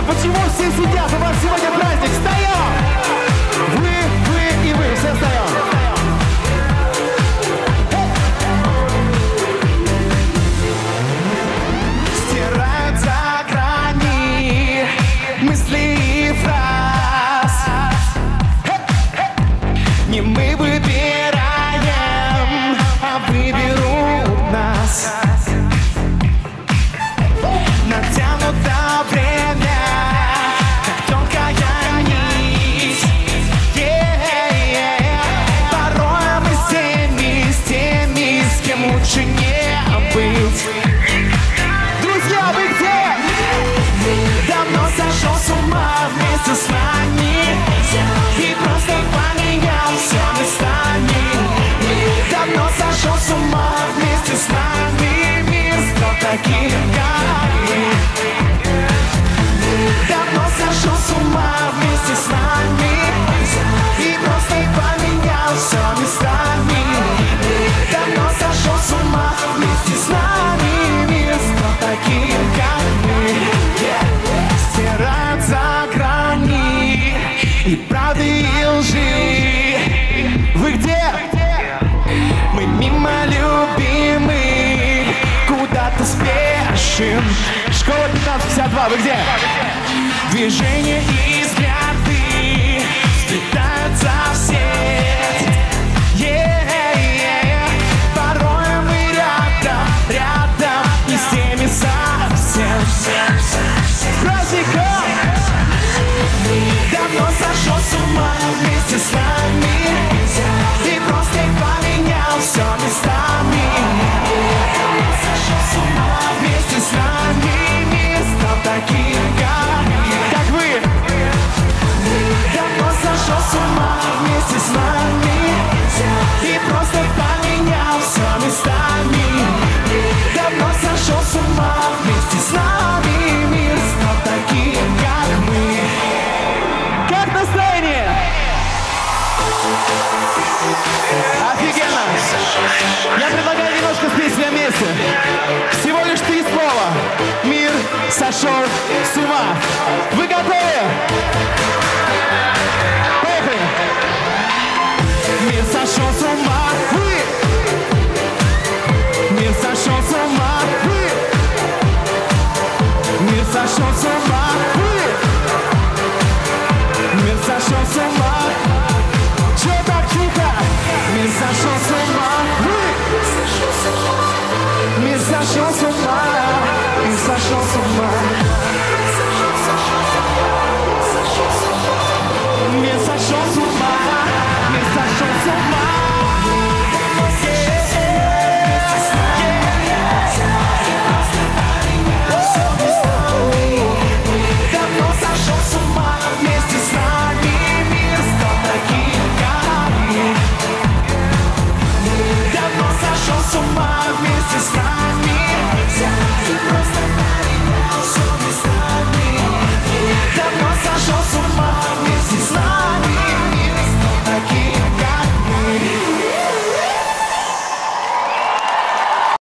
Почему все сидят? У вас сегодня праздник. Встаем! Вы и вы. Все встаем. Стирают за грани мысли и фраз. Не мы выбираем, а выберут нас. Натянуто время, как тонкая нить. Порой мы с теми, с кем лучше не быть. Друзья, вы где? Давно сошел с ума вместе с нами и просто поменялся местами. Давно сошел с ума вместе с нами, мир стал таким, как мы. Давно сошел с ума вместе с нами и просто поменялся местами. Давно сошел с ума вместе с нами, мир стал таким, как мы. Стирают за грани и правды и лжи. Вы где? Мы мимо любимых куда-то спешим. Школа 1552, вы где? Движения и взгляды сплетаются все. Порой мы рядом и с теми совсем. С праздником! Давно сошел с ума вместе с нами и просто поменялся местами. Давно сошел с ума вместе с нами, мир стал таким, как вы. Давно сошел с ума вместе с нами и просто поменялся местами. Давно сошел с ума вместе с нами, мир стал таким, как мы. Как настроение? Офигенно! Я предлагаю немножко спеть все вместе. Всего лишь 3 слова. Мир сошел с ума.